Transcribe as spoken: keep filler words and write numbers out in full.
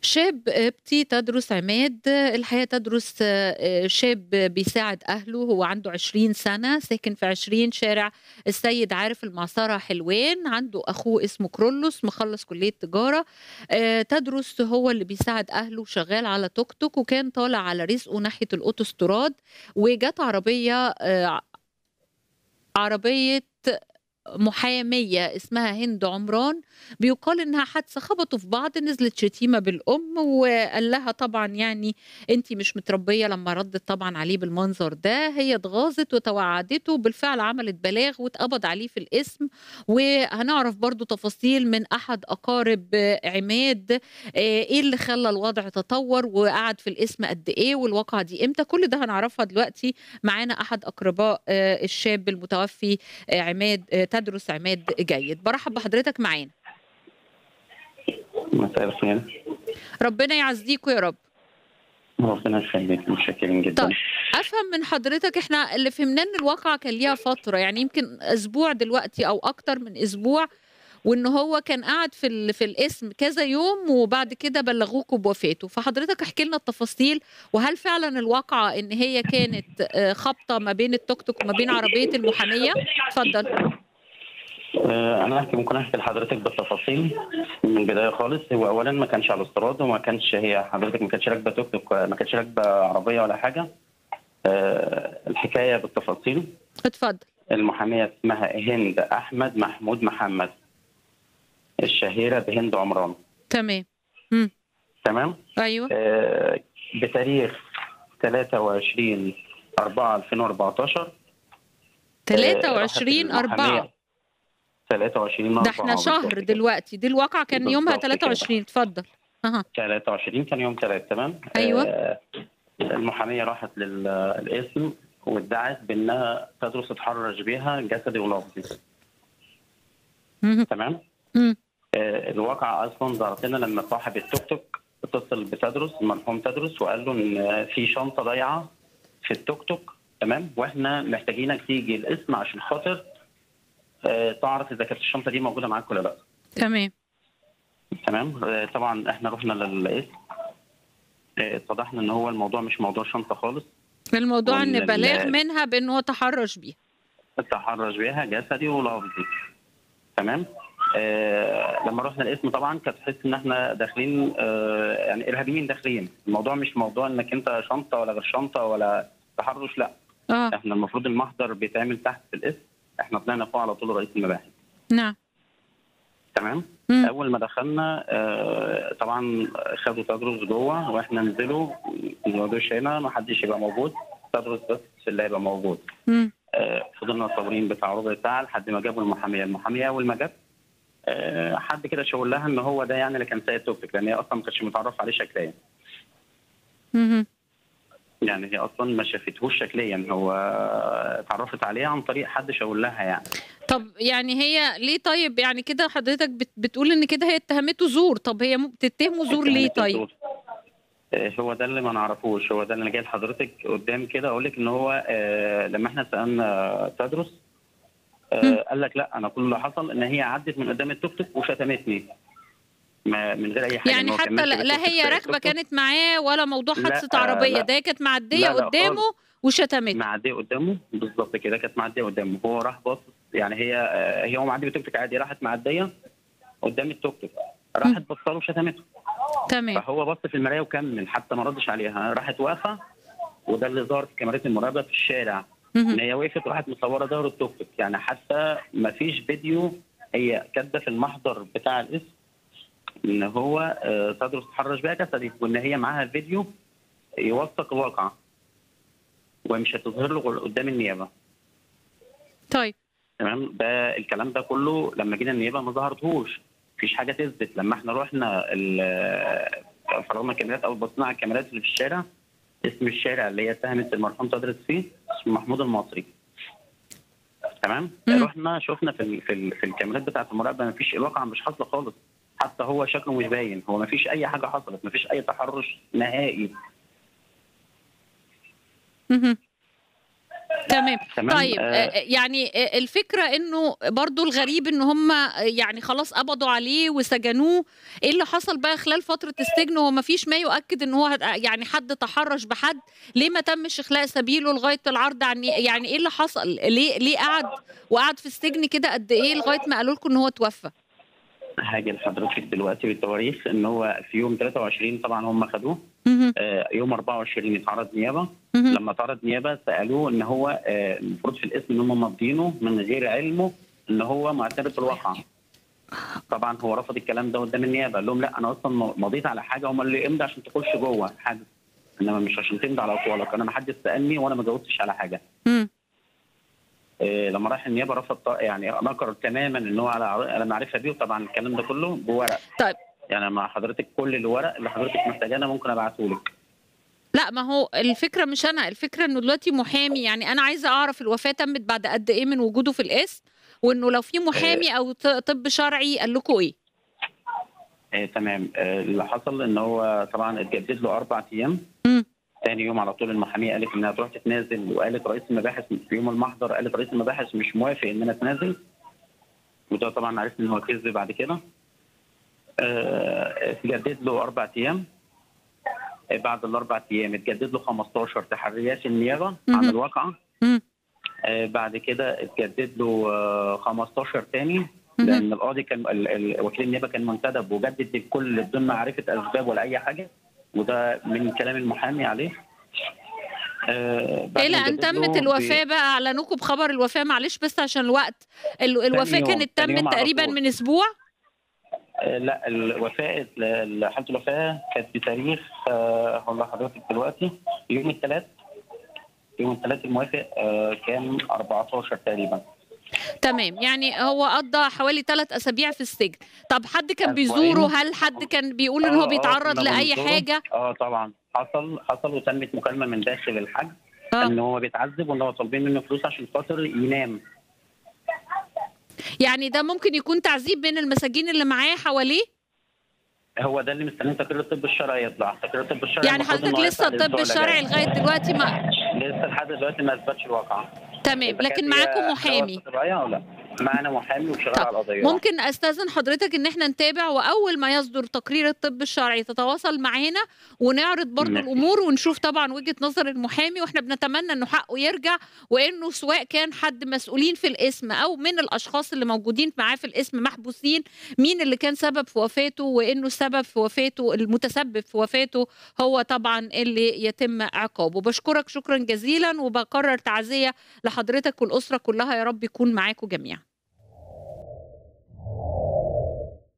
شاب قبطي تدرس عماد، الحقيقة تدرس آآ شاب بيساعد أهله، هو عنده عشرين سنة، ساكن في عشرين شارع السيد عارف المعصرة حلوان، عنده أخوه اسمه كرولوس مخلّص كلية تجارة، آآ تدرس هو اللي بيساعد أهله وشغال على توك توك، وكان طالع على رزقه ناحية الأوتوستراد، وجات عربية آآ عربية محامية اسمها هند عمران، بيُقال إنها حادثة خبطوا في بعض، نزلت شتيمة بالأم، وقال لها طبعًا يعني أنتِ مش متربية لمّا ردِّت طبعًا عليه بالمنظر ده، هي اتغاظت وتوعّدته، بالفعل عملت بلاغ واتقبض عليه في القسم، وهنعرف برضه تفاصيل من أحد أقارب عماد، آآ إيه اللي خلّى الوضع تطوّر وقعد في القسم قد إيه والواقعة دي إمتى، كل ده هنعرفها دلوقتي معانا أحد أقرباء آآ الشاب المتوفي آآ عماد آآ تدرس عماد جيد، بارحب بحضرتك معانا. مساء الخير. ربنا يعزّيكم يا رب. ربنا يخليك، متشكرين جدًا. طيب، أفهم من حضرتك إحنا اللي فهمناه إن الواقعة كان ليها فترة، يعني يمكن أسبوع دلوقتي أو أكتر من أسبوع، وإن هو كان قعد في ال في القسم كذا يوم وبعد كده بلّغوكم بوفاته، فحضرتك احكِ لنا التفاصيل، وهل فعلًا الواقعة إن هي كانت آآ خبطة ما بين التوك توك وما بين عربية المحامية؟ اتفضل. آآ أنا هاحكي ممكن أحكي لحضرتك بالتفاصيل من البداية خالص. هو أولًا ما كانش على الاستيراد وما كانش هي حضرتك ما كانتش راكبة توك توك، ما كانتش راكبة عربية ولا حاجة. آآ الحكاية بالتفاصيل. اتفضل. المحامية اسمها هند أحمد محمود محمد، الشهيرة بهند عمران. تمام. إمم. تمام؟ أيوه. آآ بتاريخ تلاتة وعشرين أربعة ألفين وأربعتاشر آآ راحت تلاتة وعشرين أربعة. المحامية تلاتة وعشرين ده إحنا أربعة شهر بالضبط كده. دلوقتي، دي الواقعة كان يومها بالضبط كده. تلاتة وعشرين اتفضل. أها. تلاتة وعشرين كان يوم تلات. تمام. أيوه. آآ المحامية راحت لل القسم وادعت بأنها تدرس اتحرش بيها جسدي ولفظي. اهم. تمام. إمم. آآ الواقعة أصلًا ظهرت لنا لما صاحب التوك توك اتصل بتدرس، المرحوم تدرس، وقال له إن في شنطة ضايعة في التوك توك. تمام، وإحنا محتاجينك تيجي القسم عشان خاطر آآ تعرف إذا كانت الشنطة دي موجودة معاك والّا لأ. تمام. تمام. آآ طبعًا إحنا رُحنا للقسم، آآ اتضح لنا إن هو الموضوع مش موضوع شنطة خالص، الموضوع وإن إن بلاغ ال منها بإن هو تحرّش بيها. التحرش بيها جسدي ولفظي. تمام. آآ لمّا رُحنا القسم طبعًا كانت تحس إن إحنا داخلين آآ يعني إرهابيين داخلين، الموضوع مش موضوع إنك أنت شنطة ولا غير شنطة ولا تحرُّش، لأ. آه. إحنا المفروض المحضر بيتعمل تحت في القسم، إحنا طلعنا فوق على طول رئيس المباحث. نعم. تمام. إمم. أول ما دخلنا آآ طبعًا خدوا تدرس جوّه وإحنا ننزلوا ما نقعدوش هنا، ما حدش يبقى موجود، تدرس بس اللي هيبقى موجود. إمم. آآ فضلنا صابرين بتاع ربع ساعة لحد ما جابوا المحامية، المحامية أول ما جات آآ حد كده شاور لها إن هو ده يعني اللي كان سايق التوك توك، لإن هي أصلًا ما كانتش متعرّف عليه شكليًا. اهم. يعني هي أصلًا ما شافتهوش شكليًا، هو اتعرّفت عليه عن طريق حد شاور لها يعني. طب يعني هي ليه طيب يعني كده حضرتك بت بتقول إن كده هي اتهمته زور، طب هي م بتتهمه زور ليه اتهمته طيب؟ بزور. آآ هو ده اللي ما نعرفوش، هو ده اللي أنا جاي لحضرتك قدّام كده أقول لك إن هو آآ لمّا إحنا سألنا تدرس إمم. آآ قال لك لأ، أنا كل اللي حصل إن هي عدِّت من قدّام التوك توك وشتمتني، ما من غير أي حاجة، إن يعني هو كان حتى ماشي لا لا بالتوك توك هي سايق راكبة التوك توك. كانت معاه ولا موضوع لأ، حادثة عربية، لأ، ده هي كانت معدية لا، لأ قدّامه خالص. وشتمته. معدية قدّامه بالضبط كده، كانت معدية قدّامه، هو راح باصص يعني هي آآ هي وهو معدّي بالتوك توك عادي، راحت معدية قدّام التوك توك، إمم. راحت باصة له وشتمته، تمام. فهو بَص في المراية وكمّل حتى ما ردش عليها، راحت واقفة وده اللي ظهر في كاميرات المراقبة في الشارع، اهم. إن هي وقفت وراحت مصوّرة ضهر التوك توك، يعني حتى ما فيش فيديو، هي كاتبة في المحضر بتاع القسم إن هو آآ تدرس اتحرش بيها جسدي، وإن هي معاها الفيديو يوثّق الواقعة، ومش هتظهر له غير قدّام النيابة. طيب. تمام. ده الكلام ده كله لما جينا النيابه ما ظهرتهوش، مفيش حاجه تثبت. لما احنا رحنا فرغنا الكاميرات او بصينا على الكاميرات اللي في الشارع، اسم الشارع اللي هي اتهمت المرحوم تدرس فيه اسمه محمود المصري. تمام. إمم. رحنا شفنا في ال في, ال في الكاميرات بتاعه المراقبه مفيش، الواقعه مش حاصله خالص، حتى هو شكله مش باين، هو مفيش اي حاجه حصلت، مفيش اي تحرش نهائي. اهم. تمام. تمام. طيب آه، آآ يعني آآ الفكرة إنه برضه الغريب إن هم يعني خلاص قبضوا عليه وسجنوه، إيه اللي حصل بقى خلال فترة السجن وما فيش ما يؤكد إن هو هت يعني حد تحرّش بحد، ليه ما تمش إخلاء سبيله لغاية العرض عن يعني إيه اللي حصل؟ ليه ليه قعد وقعد في السجن كده قد إيه لغاية ما قالوا لكم إن هو اتوفى؟ هاجي لحضرتك دلوقتي بالتواريخ. ان هو في يوم ثلاثة وعشرين طبعا هم خدوه. اهم، آه، يوم أربعة وعشرين اتعرض نيابه. اهم، لما اتعرض نيابه سالوه ان هو آه، المفروض في الاسم ان هم ماضيينه من غير علمه ان هو معترف بالواقع. طبعا هو رفض الكلام ده قدام النيابه، قال لهم لا انا اصلا مضيت على حاجه هم اللي امضي عشان تخش جوه حاجه، انما مش عشان تمضي على اطوالك. انا ما حدش سالني وانا ما جاوبتش على حاجه. إمم. إيه، لما راح النيابه رفض ط- يعني نكر تماما ان هو على على معرفه بيه. وطبعا الكلام ده كله بورق، طيب يعني مع حضرتك كل الورق اللي حضرتك محتاجاه انا ممكن ابعته لك. لأ، ما هو الفكرة مش أنا، الفكرة إنه دلوقتي محامي، يعني أنا عايزة أعرف الوفاة تمِّت بعد قد إيه من وجوده في القسم، وإنه لو في آه، محامي أو ط طِب شرعي قال لكم إيه؟ آه، تمام. آه، اللي حصل ان هو طبعا اتجدد له اربع ايام. إمم، ثاني يوم على طول المحاميه قالت انها تروح تتنازل، وقالت رئيس المباحث في يوم المحضر قالت رئيس المباحث مش موافق ان انا اتنازل. وده طبعا عرفت ان هو كذب بعد كده. آه، اتجدد له اربع ايام. آه، بعد الاربع ايام اتجدد له خمستاشر تحريات النيابه عن اهم، الواقعه. إمم، آه، بعد كده اتجدد له آه، خمستاشر تاني، اهم. لان القاضي كان ال- ال- وكيل النيابه كان منتدب وجدد الكل بدون معرفه اسباب ولا اي حاجه، وده من كلام المحامي عليه. آه، بعد إلى ما أن جدد تمِّت له الوفاة بقى أعلنوكم بخبر الوفاة، معلش بس عشان الوقت، ال ثاني الوفاة يوم كانت ثاني يوم تمِّت على تقريبًا طول. من أسبوع؟ آه، لا الوفاه ال- حاله الوفاه كانت بتاريخ آه، هقول لحضرتك دلوقتي يوم الثلاث. يوم الثلاث الموافق آه، كان اربعتاشر تقريبا. تمام، يعني هو قضّى حوالي ثلاث أسابيع في السجن. طَب حد كان بيزوره، اسبوعين. هل حد كان بيقول إن هو اه اه بيتعرّض كنا لأي بنزوره. حاجة؟ اه طبعا حصل حصل وتمت مكالمه من داخل الحجز آه. ان هو بيتعذب وان هو طالبين منه فلوس عشان خاطر ينام. يعني ده ممكن يكون تعذيب من المساجين اللي معاه حواليه؟ هو ده اللي مستنيين تقرير الطب الشرعي يطلع. تقرير الطب الشرعي يعني المفروض حضرتك انه لسه هيطلع الطب الاسبوع اللي الشرعي جاي. لغاية دلوقتي ما لسه لحد دلوقتي ما اثبتش الواقع تمام، اذا كانت لكن معاكم هي حاله وفاه محامي. طبيعيه او لا. معانا محامي وشغال طب على القضيه اه. ممكن أستأذن حضرتك إن إحنا نتابع، وأول ما يصدر تقرير الطب الشرعي تتواصل معانا، ونعرض برضه ماشي. الأمور ونشوف طبعًا وجهة نظر المحامي، وإحنا بنتمنى إنه حقه يرجع، وإنه سواء كان حد مسؤولين في القسم أو من الأشخاص اللي موجودين معاه في القسم محبوسين، مين اللي كان سبب في وفاته، وإنه السبب في وفاته المتسبب في وفاته هو طبعًا اللي يتم عقابه. باشكرك شكرًا جزيلًا، وباكرر تعزية لحضرتك والأسرة كلها، يا رب يكون معاكم جميعًا.